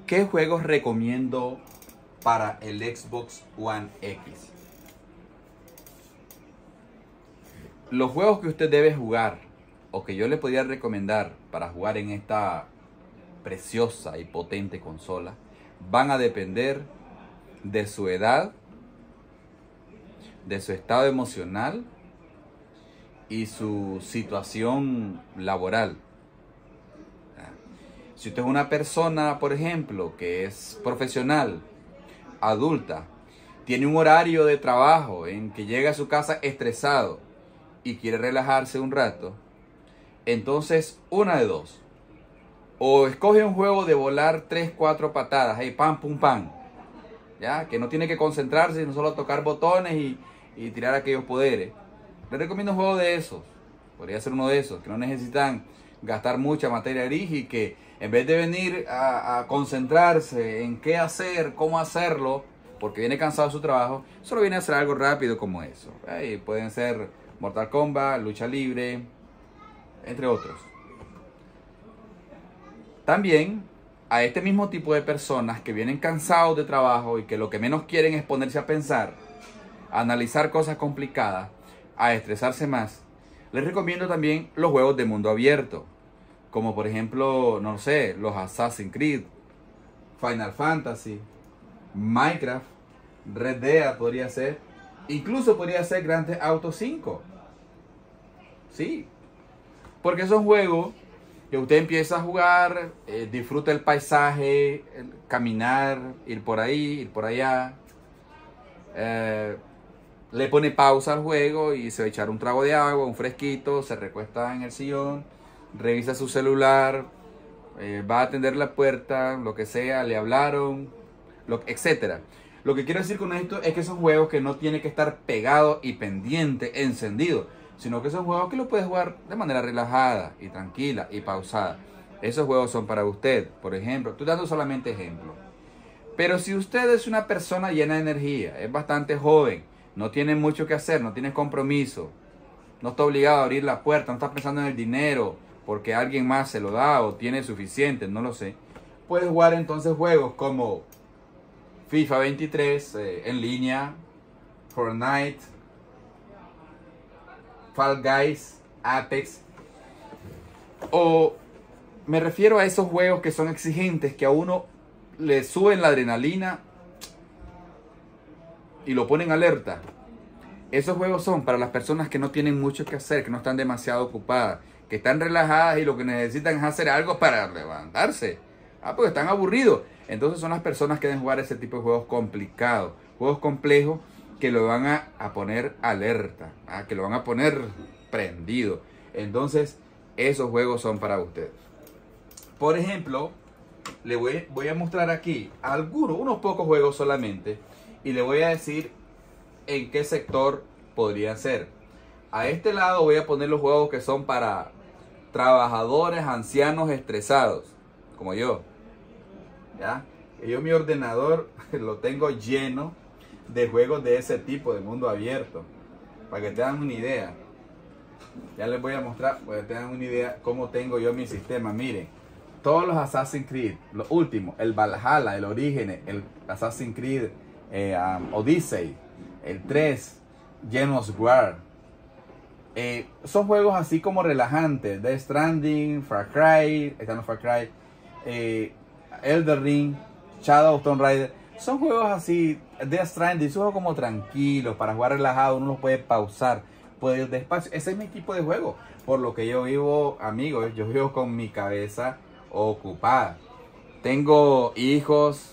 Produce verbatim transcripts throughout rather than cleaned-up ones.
¿qué juegos recomiendo para el Xbox One X? Los juegos que usted debe jugar o que yo le podría recomendar para jugar en esta preciosa y potente consola van a depender de su edad, de su estado emocional y su situación laboral. Si usted es una persona, por ejemplo, que es profesional, adulta, tiene un horario de trabajo en que llega a su casa estresado y quiere relajarse un rato, entonces una de dos. O escoge un juego de volar tres, cuatro patadas, hey, pam, pum, pam, ya, que no tiene que concentrarse, sino solo tocar botones y, y tirar aquellos poderes. Le recomiendo un juego de esos. Podría ser uno de esos, que no necesitan gastar mucha materia gris y que en vez de venir a, a concentrarse en qué hacer, cómo hacerlo, porque viene cansado de su trabajo, solo viene a hacer algo rápido como eso. Ahí pueden ser Mortal Kombat, lucha libre, entre otros. También a este mismo tipo de personas que vienen cansados de trabajo y que lo que menos quieren es ponerse a pensar, a analizar cosas complicadas, a estresarse más, les recomiendo también los juegos de mundo abierto, como por ejemplo, no sé, los Assassin's Creed, Final Fantasy, Minecraft, Red Dead podría ser, incluso podría ser Grand Theft Auto cinco. Sí, porque son juegos que usted empieza a jugar, eh, disfruta el paisaje, el caminar, ir por ahí, ir por allá, eh, le pone pausa al juego y se va a echar un trago de agua, un fresquito, se recuesta en el sillón, revisa su celular, eh, va a atender la puerta, lo que sea, le hablaron, lo, etcétera. Lo que quiero decir con esto es que son juegos que no tiene que estar pegado y pendiente, encendido, sino que son juegos que lo puedes jugar de manera relajada y tranquila y pausada. Esos juegos son para usted, por ejemplo. Estoy dando solamente ejemplos. Pero si usted es una persona llena de energía, es bastante joven, no tiene mucho que hacer, no tiene compromiso, no está obligado a abrir la puerta, no está pensando en el dinero porque alguien más se lo da o tiene suficiente, no lo sé, puedes jugar entonces juegos como FIFA veintitrés eh, en línea, Fortnite, Fall Guys, Apex, o me refiero a esos juegos que son exigentes, que a uno le suben la adrenalina y lo ponen alerta. Esos juegos son para las personas que no tienen mucho que hacer, que no están demasiado ocupadas, que están relajadas y lo que necesitan es hacer algo para levantarse. Ah, porque están aburridos. Entonces son las personas que deben jugar ese tipo de juegos complicados, juegos complejos que lo van a, a poner alerta, ¿ah? Que lo van a poner prendido. Entonces esos juegos son para ustedes. Por ejemplo, le voy, voy a mostrar aquí algunos, unos pocos juegos solamente y le voy a decir en qué sector podrían ser. A este lado voy a poner los juegos que son para trabajadores ancianos estresados, como yo. ¿Ya? Yo mi ordenador lo tengo lleno de juegos de ese tipo, de mundo abierto, para que tengan una idea. Ya les voy a mostrar, para que tengan una idea cómo tengo yo mi sistema. Miren, todos los Assassin's Creed, los últimos, el Valhalla, el Orígenes, el Assassin's Creed eh, um, Odyssey, el tres, Genos War. Eh, son juegos así como relajantes. Death Stranding, Far Cry, están los Far Cry, eh, Elden Ring, Shadow of Tomb Raider. Son juegos así, Death Stranding, son juegos como tranquilos, para jugar relajado, uno los puede pausar, puede ir despacio. Ese es mi tipo de juego, por lo que yo vivo, amigos, yo vivo con mi cabeza ocupada. Tengo hijos,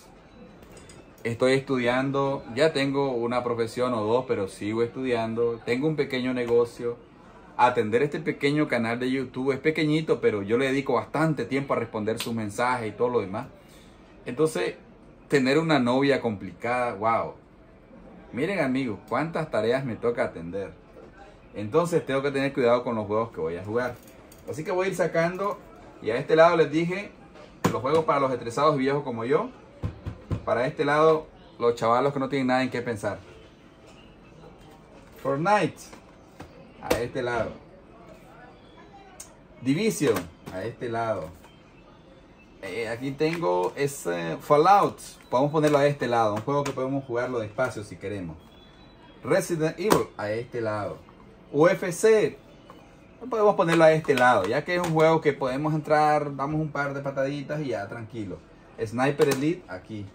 estoy estudiando, ya tengo una profesión o dos, pero sigo estudiando. Tengo un pequeño negocio. Atender este pequeño canal de YouTube es pequeñito, pero yo le dedico bastante tiempo a responder sus mensajes y todo lo demás. Entonces, tener una novia complicada, wow. Miren, amigos, cuántas tareas me toca atender. Entonces, tengo que tener cuidado con los juegos que voy a jugar. Así que voy a ir sacando, y a este lado les dije, los juegos para los estresados y viejos como yo. Para este lado, los chavalos que no tienen nada en qué pensar. Fortnite, a este lado. Division, a este lado. Eh, aquí tengo ese Fallout. Podemos ponerlo a este lado. Un juego que podemos jugarlo despacio si queremos. Resident Evil a este lado. U F C. Podemos ponerlo a este lado. Ya que es un juego que podemos entrar. Damos un par de pataditas y ya tranquilo. Sniper Elite aquí.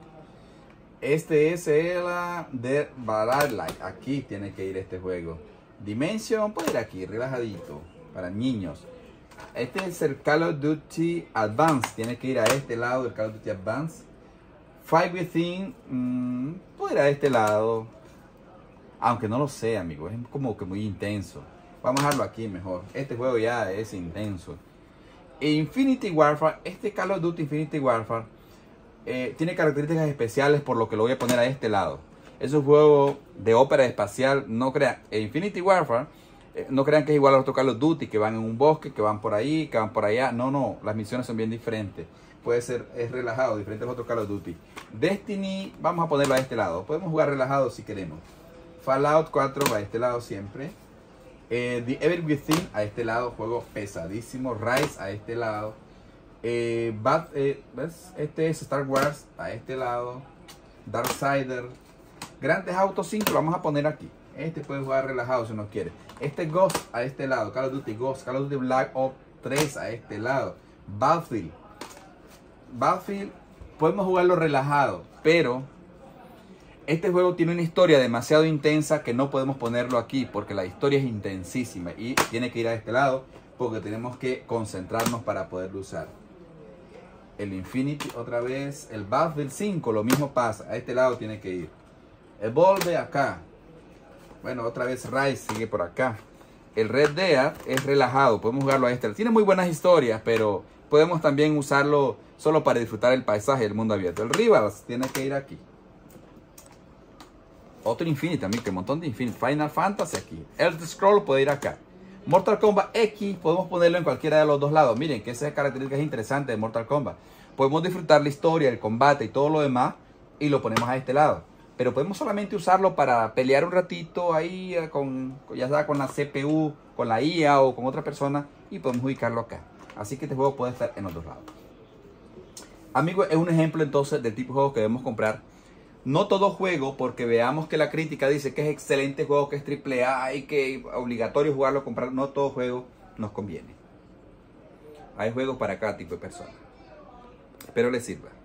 Este es el Dead by Daylight. Aquí tiene que ir este juego. Dimension puede ir aquí. Relajadito. Para niños. Este es el Call of Duty Advance. Tiene que ir a este lado, el Call of Duty Advance. Fight Within. Mmm, puede ir a este lado. Aunque no lo sé, amigo. Es como que muy intenso. Vamos a dejarlo aquí mejor. Este juego ya es intenso. Infinity Warfare. Este Call of Duty Infinity Warfare eh, tiene características especiales, por lo que lo voy a poner a este lado. Es un juego de ópera espacial. No crean. Infinity Warfare. No crean que es igual a otro Call of Duty, que van en un bosque, que van por ahí, que van por allá. No, no, las misiones son bien diferentes. Puede ser, es relajado, diferente a otro Call of Duty. Destiny, vamos a ponerlo a este lado. Podemos jugar relajado si queremos. Fallout cuatro va a este lado siempre. Eh, The Evil Within a este lado, juego pesadísimo. Rise a este lado. Eh, Bad, eh, ¿ves? Este es Star Wars a este lado. Darksider. Grand Theft Auto cinco lo vamos a poner aquí. Este puede jugar relajado si uno quiere. Este Ghost a este lado. Call of Duty Ghost. Call of Duty Black Ops tres a este lado. Battlefield. Battlefield podemos jugarlo relajado. Pero este juego tiene una historia demasiado intensa que no podemos ponerlo aquí. Porque la historia es intensísima. Y tiene que ir a este lado. Porque tenemos que concentrarnos para poderlo usar. El Infinity otra vez. El Battlefield cinco lo mismo pasa. A este lado tiene que ir. Evolve acá. Bueno, otra vez Rise sigue por acá. El Red Dead es relajado. Podemos jugarlo a este. Tiene muy buenas historias, pero podemos también usarlo solo para disfrutar el paisaje del mundo abierto. El Rivals tiene que ir aquí. Otro Infinity también, que un montón de Infinity. Final Fantasy aquí. Elder Scroll puede ir acá. Mortal Kombat X podemos ponerlo en cualquiera de los dos lados. Miren que esa característica es interesante de Mortal Kombat. Podemos disfrutar la historia, el combate y todo lo demás y lo ponemos a este lado. Pero podemos solamente usarlo para pelear un ratito ahí, con, ya sea con la C P U, con la I A o con otra persona. Y podemos ubicarlo acá. Así que este juego puede estar en los dos lados. Amigos, es un ejemplo entonces del tipo de juego que debemos comprar. No todo juego, porque veamos que la crítica dice que es excelente juego, que es triple A y que es obligatorio jugarlo, comprar. No todo juego nos conviene. Hay juegos para cada tipo de persona. Espero les sirva.